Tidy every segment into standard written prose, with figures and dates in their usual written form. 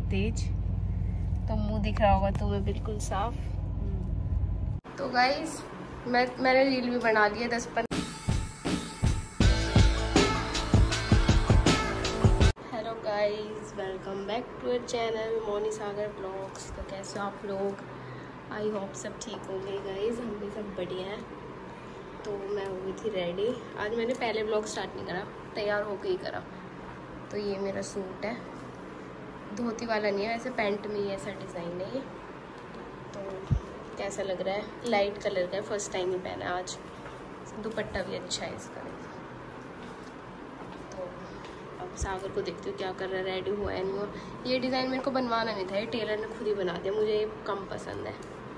तेज, तो मुंह दिख रहा होगा तुम्हें बिल्कुल साफ। तो गाइस मैंने रील भी बना ली है 10-15। Hello guys, welcome back to our channel Moni Sagar blogs. तो कैसे हो आप लोग? आई होप सब ठीक होंगे गाइस, हम भी सब बढ़िया हैं। तो मैं हो गई थी रेडी। आज मैंने पहले ब्लॉग स्टार्ट नहीं करा, तैयार होकर ही करा। तो ये मेरा सूट है, धोती वाला नहीं है, वैसे पैंट में ही ऐसा डिज़ाइन है ये। तो कैसा लग रहा है? लाइट कलर का है, फर्स्ट टाइम ही पहना है आज। दुपट्टा भी अच्छा है इसका। तो अब सागर को देखती हूँ क्या कर रहा है, रेडी हुआ है नहीं हुआ। ये डिज़ाइन मेरे को बनवाना नहीं था, ये टेलर ने खुद ही बना दिया, मुझे ये कम पसंद है।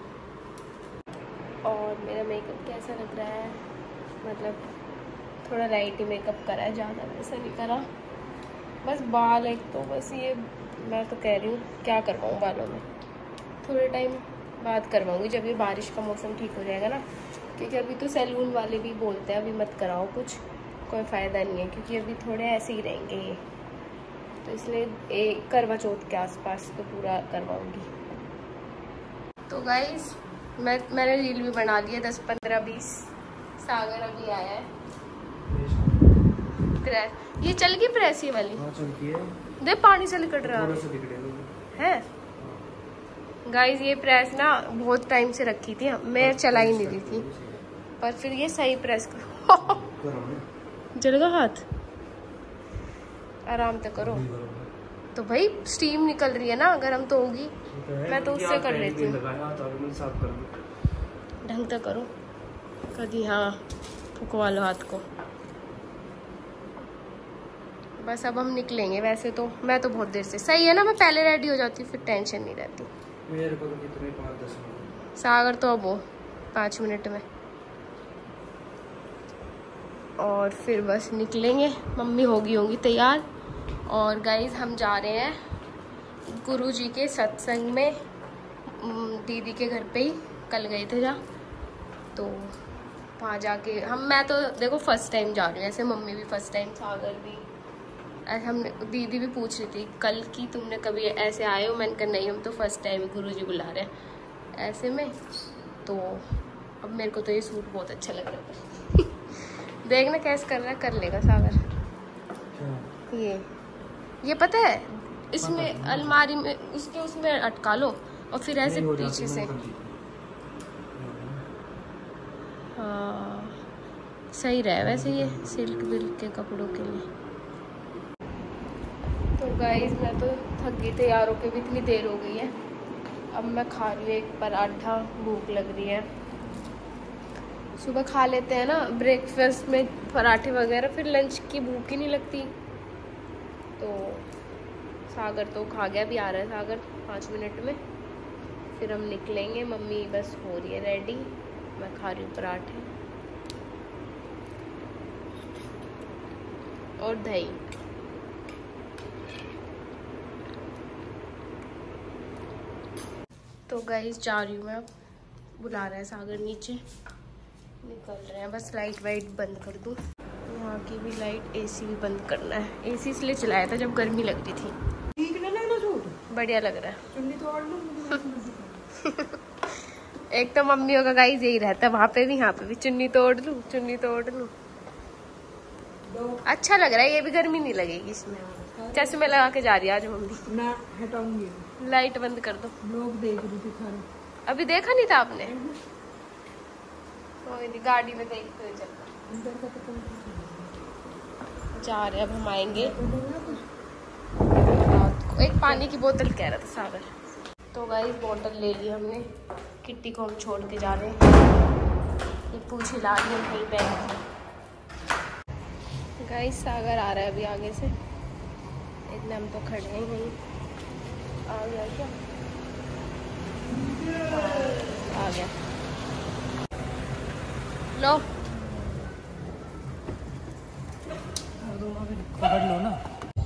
और मेरा मेकअप कैसा लग रहा है? मतलब थोड़ा लाइट ही मेकअप करा है, ज़्यादा वैसा नहीं करा। बस बाल एक तो बस ये मैं तो कह रही हूँ क्या करवाऊँ बालों में, थोड़े टाइम बाद करवाऊँगी जब ये बारिश का मौसम ठीक हो जाएगा ना। क्योंकि अभी तो सैलून वाले भी बोलते हैं अभी मत कराओ कुछ, कोई फ़ायदा नहीं है, क्योंकि अभी थोड़े ऐसे ही रहेंगे ये। तो इसलिए एक करवा चौथ के आसपास तो पूरा करवाऊँगी। तो गाइस मैंने रील भी बना ली है 10-15-20। सागर अभी आया है। ये चल गई प्रेस ये वाली? हाँ चल गई है। दे पानी से निकल रहा है। गाइस ये प्रेस ना बहुत टाइम से रखी थी, मैं चला ही नहीं रही थी, पर फिर ये सही प्रेस करो। जलेगा हाथ, आराम से करो। तो भाई स्टीम निकल रही है ना, गर्म तो होगी। मैं तो उससे कर लेती हूँ, ढंग से करो कभी। हाँ फुकवा लो हाथ को। बस अब हम निकलेंगे। वैसे तो मैं तो बहुत देर से, सही है ना, मैं पहले रेडी हो जाती हूँ, फिर टेंशन नहीं रहती। मेरे को तो कितने 5-10 मिनट। सागर तो अब हो 5 मिनट में, और फिर बस निकलेंगे। मम्मी होंगी तैयार। और गाइस हम जा रहे हैं गुरुजी के सत्संग में, दीदी के घर पे ही कल गए थे जहाँ। तो वहाँ जाके मैं तो देखो फर्स्ट टाइम जा रही हूँ, ऐसे मम्मी भी फर्स्ट टाइम, सागर भी। हमने दीदी भी पूछ रही थी कल की तुमने कभी ऐसे आए हो? मैंने कहा नहीं, हम तो फर्स्ट टाइम गुरुजी बुला रहे हैं ऐसे में। तो अब मेरे को तो ये सूट बहुत अच्छा लग रहा है। देखना कैसे कर रहा है, कर लेगा सागर। ये पता है, इसमें अलमारी में उसके उसमें अटका लो और फिर ऐसे पीछे से। हाँ सही रहा है वैसे ये सिल्क विल्क के कपड़ों के लिए। तो गाइस मैं तो थक गई, तैयार होके भी इतनी देर हो गई है। अब मैं खा रही हूँ एक पराठा, भूख लग रही है। सुबह खा लेते हैं ना ब्रेकफास्ट में पराठे वगैरह, फिर लंच की भूख ही नहीं लगती। तो सागर तो खा गया, भी आ रहा है सागर 5 मिनट में, फिर हम निकलेंगे। मम्मी बस हो रही है रेडी, मैं खा रही हूँ पराठे और दही। तो गाइस जा रही हूँ मैं, अब बुला रहा है सागर, नीचे निकल रहे हैं। बस लाइट वाइट बंद कर दूँ, यहाँ की भी लाइट, एसी भी बंद करना है। एसी इसलिए चलाया था जब गर्मी लग रही थी। ठीक नहीं लग रहा सूट? बढ़िया लग रहा है। चुन्नी तोड़ लूं। एक तो मम्मियों का गाइस यही रहता है, वहाँ पे भी यहाँ पे भी, चुन्नी तोड़ लूँ, चुन्नी तोड़ लूँ। अच्छा लग रहा है, ये भी गर्मी नहीं लगेगी इसमें। चश्मे लगा के जा रही है आज मम्मी। मैं हटाऊंगी, लाइट बंद कर दो। लोग देख रही थी सारे। अभी देखा नहीं था आपने? कोई नहीं, गाड़ी में देखते हुए चलना। जा रहे अब हम आएंगे रात को। एक पानी की बोतल कह रहा था सागर। तो गाइस बोतल ले ली हमने, किट्टी को हम छोड़ के जा रहे हैं। ये पूछ हिला दी हम कहीं बैग की। गाइस सागर आ रहा है अभी आगे से, इतने हम तो खड़े हैं वहीं। आ गया क्या? आ गया। लो पकड़ लो ना।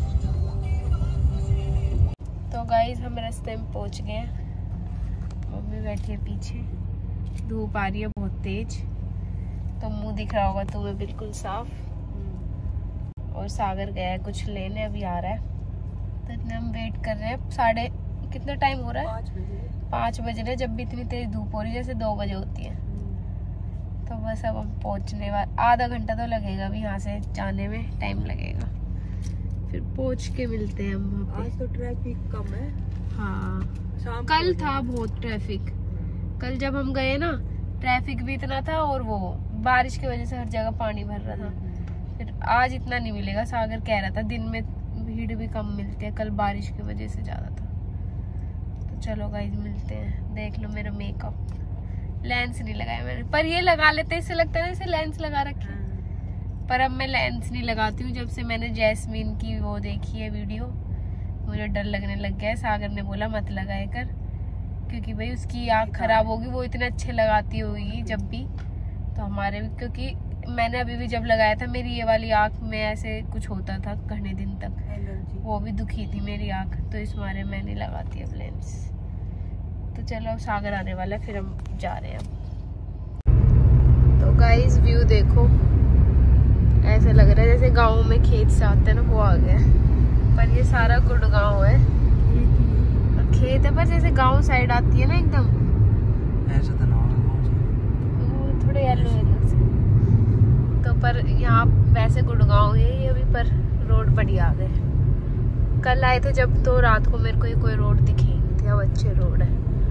तो गाइस हम रास्ते में पहुंच गए हैं। मम्मी बैठी है पीछे, धूप आ रही है बहुत तेज, तो मुंह दिख रहा होगा तुम्हें बिल्कुल साफ। और सागर गया है कुछ लेने, अभी आ रहा है। तो इतने हम वेट कर रहे हैं। साढ़े कितना टाइम हो रहा है? 5 बज रहे। जब भी इतनी तेज धूप हो रही है जैसे 2 बजे होती है। तो बस अब हम पहुंचने वाले, आधा घंटा तो लगेगा अभी यहाँ से जाने में, टाइम लगेगा। फिर पहुंच के मिलते हैं हम वहाँ पे। आज तो ट्रैफिक कम है। हाँ कल था बहुत ट्रैफिक। कल जब हम गए ना ट्रैफिक भी इतना था और वो बारिश की वजह से हर जगह पानी भर रहा था। फिर आज इतना नहीं मिलेगा, सागर कह रहा था दिन में भीड़ भी कम मिलती है, कल बारिश की वजह से ज्यादा था। तो चलो गाइस मिलते हैं। देख लो मेरा मेकअप, लेंस नहीं लगाया मैंने, पर ये लगा लेते इससे लगता है ना इसे लेंस लगा रखी, पर अब मैं लेंस नहीं लगाती हूँ। जब से मैंने जैस्मीन की वो देखी है वीडियो, मुझे डर लगने लग गया है। सागर ने बोला मत लगाए कर, क्योंकि भाई उसकी आँख खराब होगी, वो इतने अच्छे लगाती होगी जब भी। तो हमारे भी, क्योंकि मैंने अभी भी जब लगाया था मेरी ये वाली आँख में ऐसे कुछ होता था घने दिन तक, वो भी दुखी थी मेरी आँख, तो इस बारे मैं नहीं लगाती अब लेंस। तो चलो सागर आने वाला है, फिर हम जा रहे हैं अब। तो गाइस व्यू देखो, ऐसे लग रहा है जैसे गाँव में खेत से आते हैं ना, वो आ गया। पर ये सारा गुड़गांव है, खेत है, पर जैसे गांव साइड आती है ना एकदम ऐसा तो ना वो थोड़े येलो एरिया से। तो पर यहाँ वैसे गुड़गांव है ये अभी, पर रोड बढ़िया आ गए। कल आए थे जब तो रात को मेरे को ये कोई रोड दिखी नहीं थी, अब अच्छे रोड है।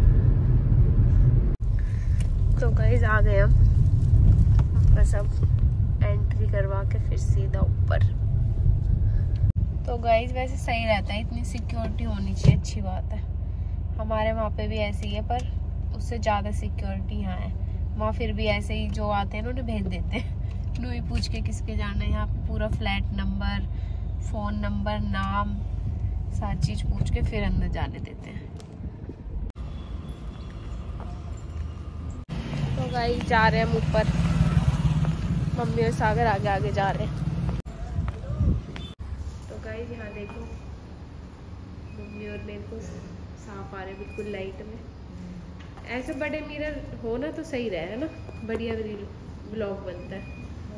तो गाइस आ गए हम, बस अब एंट्री करवा के फिर सीधा ऊपर। तो गाइस वैसे सही रहता है, इतनी सिक्योरिटी होनी चाहिए, अच्छी बात है। हमारे वहाँ पे भी ऐसे ही है, पर उससे ज़्यादा सिक्योरिटी यहाँ है। वहाँ फिर भी ऐसे ही जो आते हैं ना उन्हें भेज देते हैं, नहीं पूछ के किसके जाना है। यहाँ पे पूरा फ्लैट नंबर, फ़ोन नंबर, नाम, सारी चीज़ पूछ के फिर अंदर जाने देते हैं। तो गाइस जा रहे हैं हम ऊपर, मम्मी और सागर आगे आगे जा रहे हैं। तो गाइस यहाँ देखो, मम्मी और मेरे को साफ आ रहे बिल्कुल लाइट में। ऐसे बड़े मिरर हो ना तो सही रहे, है ना, बढ़िया ब्लॉग बनता है।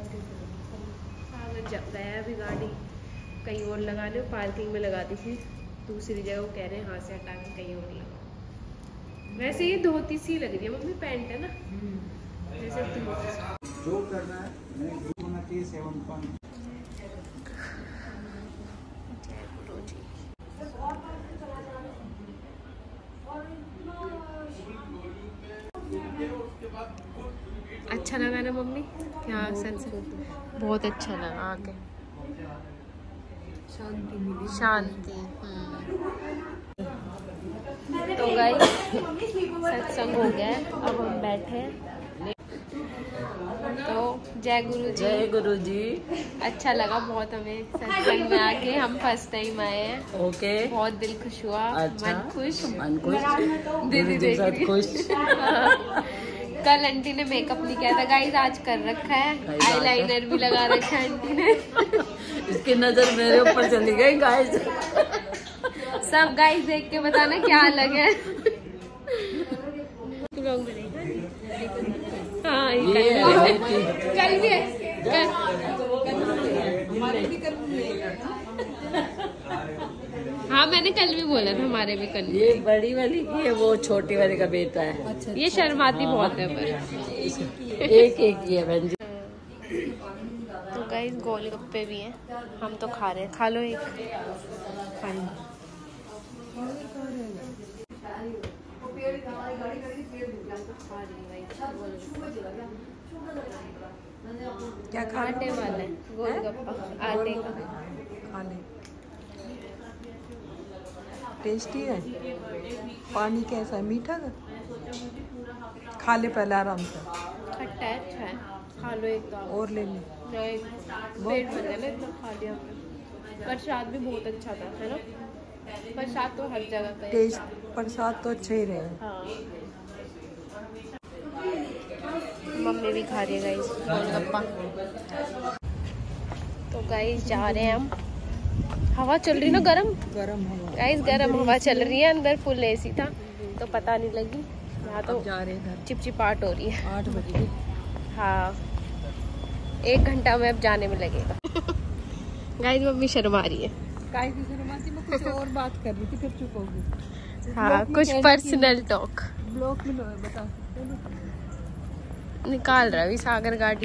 सागर गया अभी गाड़ी कहीं और लगाने, पार्किंग में लगा दी थी दूसरी जगह, वो कह रहे हैं यहाँ से हटा के कहीं और लगा। वैसे ये धोती सी लग रही है मम्मी, पैंट है ना जैसे जो करना है। अच्छा लगा ना मम्मी? हाँ सच से बहुत अच्छा लगा आके, शांति मिली, शांति। तो गाइस सत्संग हो गया है, अब हम बैठे हैं। तो जय गुरु जी। जय गुरु जी। अच्छा लगा बहुत हमें सत्संग में आके, हम फर्स्ट टाइम आए हैं। ओके, बहुत दिल खुश हुआ। अच्छा, मन खुश, दीदी देख खुश। कल आंटी ने मेकअप नहीं किया था गाइस, आज कर रखा है, आईलाइनर भी लगा रखा है आंटी ने। इसकी नजर मेरे ऊपर चली गई गाइस। सब गाइस देख के बताना क्या अलग है। हाँ कल भी है। हाँ मैंने कल भी बोला था, हमारे भी कल। ये बड़ी वाली की है, वो छोटी वाली का बेटा है। अच्छा, ये शर्माती बहुत है पर एक ही है बहन जी। तो गाइस गोलगप्पे भी हैं, हम तो खा रहे हैं। खा लो एक, क्या खा आटे वाला है गोलगप्पा, आटे का। खा ले, टेस्टी है। पानी कैसा है, मीठा है? खा ले पहले आराम से। खट्टा है, अच्छा है, खा लो एक। तो और ले ले, पेट भर गया ना इतना खा लिया। प्रसाद भी बहुत अच्छा था, है ना? प्रसाद तो हर जगह का टेस्ट, प्रसाद तो अच्छा ही रहे। हाँ। मम्मी भी खा रही है गाइस गोलगप्पा। तो गाइस जा रहे हैं हम, हवा चल रही ना गरम हवा गाइस, गरम हवा चल रही है। अंदर फुल एसी था तो पता नहीं लगी। यहाँ तो जा रहे हैं, चिपचिपाहट हो रही है। 8 बजे। हाँ 1 घंटा में अब जाने में लगेगा। गाइस मम्मी शर्मा रही है। काय की शुरुआती में कुछ और बात कर रही थी, फिर चुप हो गई। हाँ, कुछ पर्सनल टॉक ब्लॉक में बता निकाल रहा है सागर गाड़ी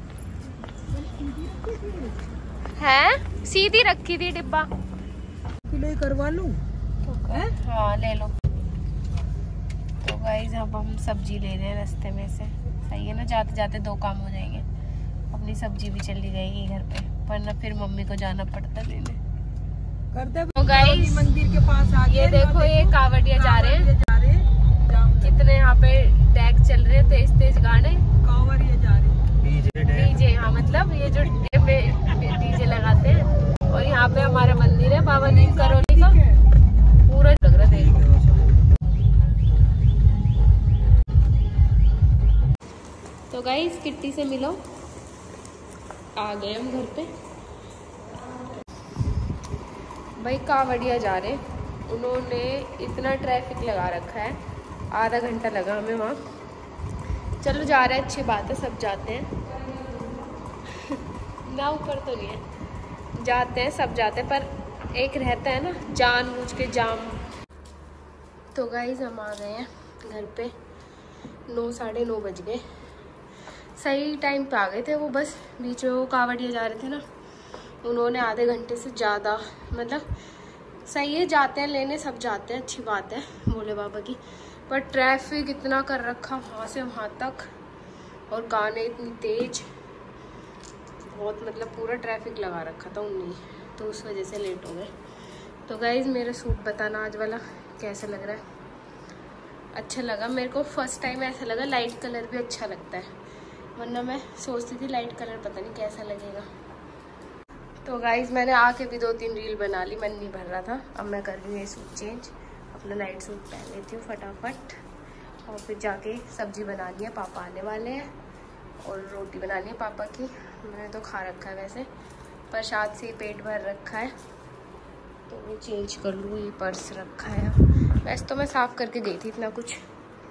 है, सीधी रखी थी डिब्बा। किलो करवा लूं? हाँ ले लो। तो गाइस अब हम सब्जी ले रहे हैं रास्ते में से, सही है ना, जाते जाते 2 काम हो जाएंगे। अपनी सब्जी भी चली जाएगी घर पे, वरना फिर मम्मी को जाना पड़ता लेने। तो गाइस मंदिर के पास आ गए। ये देखो ये कावड़िया जा रहे हैं, कितने यहाँ पे टैग चल रहे हैं, तेज तेज गाने। कावड़िया जा रहे डीजे, हाँ मतलब ये जो डीजे लगाते हैं। और यहाँ पे हमारा मंदिर है बाबा नीम करोली का, पूरा लग रहा है। तो गाइस किट्टी से मिलो, आ गए हम घर पे। भाई कावड़िया जा रहे, उन्होंने इतना ट्रैफिक लगा रखा है, आधा घंटा लगा हमें वहाँ। चलो जा रहे हैं, अच्छी बात है, सब जाते हैं ना, ऊपर तो नहीं है, जाते हैं सब जाते हैं, पर एक रहता है ना जानबूझ के जाम। तो गाइस हम आ गए हैं घर पे, 9 साढ़े 9 बज गए, सही टाइम पे आ गए थे। वो बस बीच में वो कावड़िया जा रहे थे ना, उन्होंने आधे घंटे से ज़्यादा, मतलब सही है, जाते हैं लेने, सब जाते हैं, अच्छी बात है भोले बाबा की, पर ट्रैफिक इतना कर रखा वहाँ से वहाँ तक, और गाने इतनी तेज, बहुत मतलब पूरा ट्रैफिक लगा रखा था उन्हीं, तो उस वजह से लेट हो गए। तो गाइज मेरा सूट बताना आज वाला कैसा लग रहा है? अच्छा लगा मेरे को, फर्स्ट टाइम ऐसा लगा, लाइट कलर भी अच्छा लगता है, वरना मैं सोचती थी लाइट कलर पता नहीं कैसा लगेगा। तो गाइज मैंने आके भी 2-3 रील बना ली, मन नहीं भर रहा था। अब मैं कर रही हूँ ये सूट चेंज, अपना नाइट सूट पहन लेती हूँ फटाफट, और फिर जाके सब्जी बनानी है, पापा आने वाले हैं, और रोटी बनानी है पापा की। मैंने तो खा रखा है वैसे, प्रसाद से ही पेट भर रखा है, तो वो चेंज कर लूँ। ये पर्स रखा है, वैसे तो मैं साफ़ करके गई थी, इतना कुछ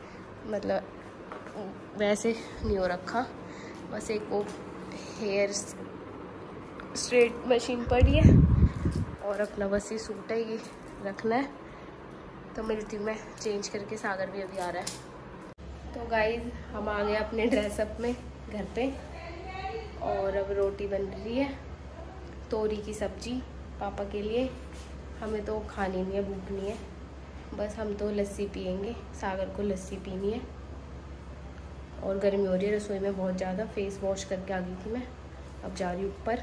मतलब वैसे नहीं हो रखा, बस एक वो हेयर स्ट्रेट मशीन पड़ी है, और अपना बस ये सूट है, ये रखना है। तो मिलती हूँ मैं चेंज करके, सागर भी अभी आ रहा है। तो गाइज हम आ गए अपने ड्रेसअप में घर पे, और अब रोटी बन रही है, तोरी की सब्जी पापा के लिए। हमें तो खानी नहीं है, भूख नहीं है, बस हम तो लस्सी पियेंगे, सागर को लस्सी पीनी है। और गर्मी हो रही है रसोई में बहुत ज़्यादा, फेस वॉश करके आ गई थी मैं, अब जा रही हूँ ऊपर।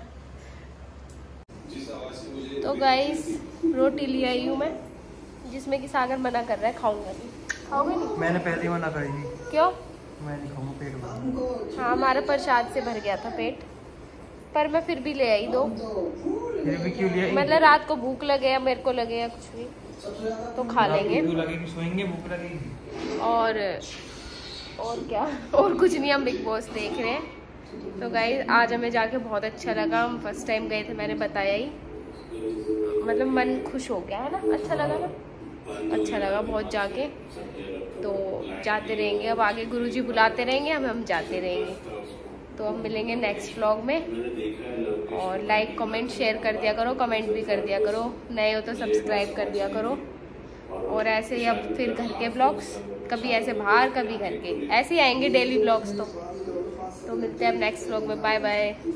तो गाइस रोटी ले आई हूँ मैं, जिसमें कि सागर मना कर रहा है, खाऊंगा नहीं। खाओगे नहीं? मैंने पहले ही मना करी थी। क्यों? मैं नहीं खाऊंगा, पेट भर। हाँ हमारा प्रसाद से भर गया था पेट, पर मैं फिर भी ले आई 2। फिर भी क्यों लिया? मतलब रात को भूख लगे या मेरे को लगे या कुछ भी तो खा लेंगे। भूख लगेगी सोएंगे, भूख लगेगी। और क्या, और कुछ नहीं, हम बिग बॉस देख रहे हैं। तो गाइस आज हमें जाके बहुत अच्छा लगा, हम फर्स्ट टाइम गए थे, मैंने बताया ही, मतलब मन खुश हो गया है ना, अच्छा लगा ना, अच्छा लगा बहुत जाके। तो जाते रहेंगे, अब आगे गुरुजी बुलाते रहेंगे, हम जाते रहेंगे। तो हम मिलेंगे नेक्स्ट व्लॉग में, और लाइक कमेंट शेयर कर दिया करो, कमेंट भी कर दिया करो, नए हो तो सब्सक्राइब कर दिया करो। और ऐसे ही अब फिर घर के ब्लॉग्स, कभी ऐसे बाहर कभी घर के, ऐसे ही आएंगे डेली ब्लॉग्स। तो मिलते हैं अब नेक्स्ट व्लॉग में, बाय बाय।